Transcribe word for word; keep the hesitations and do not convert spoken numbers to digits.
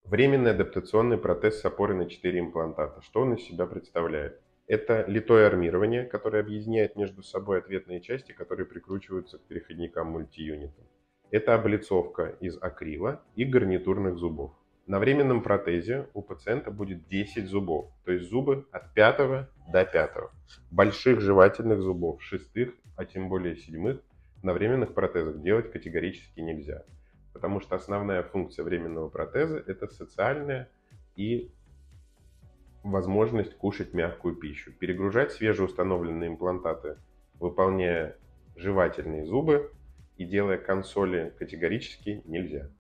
Временный адаптационный протез с опорой на четыре имплантата. Что он из себя представляет? Это литое армирование, которое объединяет между собой ответные части, которые прикручиваются к переходникам мультиюнита. Это облицовка из акрила и гарнитурных зубов. На временном протезе у пациента будет десять зубов, то есть зубы от пятого до пятого. Больших жевательных зубов, шестых, а тем более седьмых, на временных протезах делать категорически нельзя. Потому что основная функция временного протеза – это социальная и возможность кушать мягкую пищу. Перегружать свежеустановленные имплантаты, выполняя жевательные зубы и делая консоли, категорически нельзя.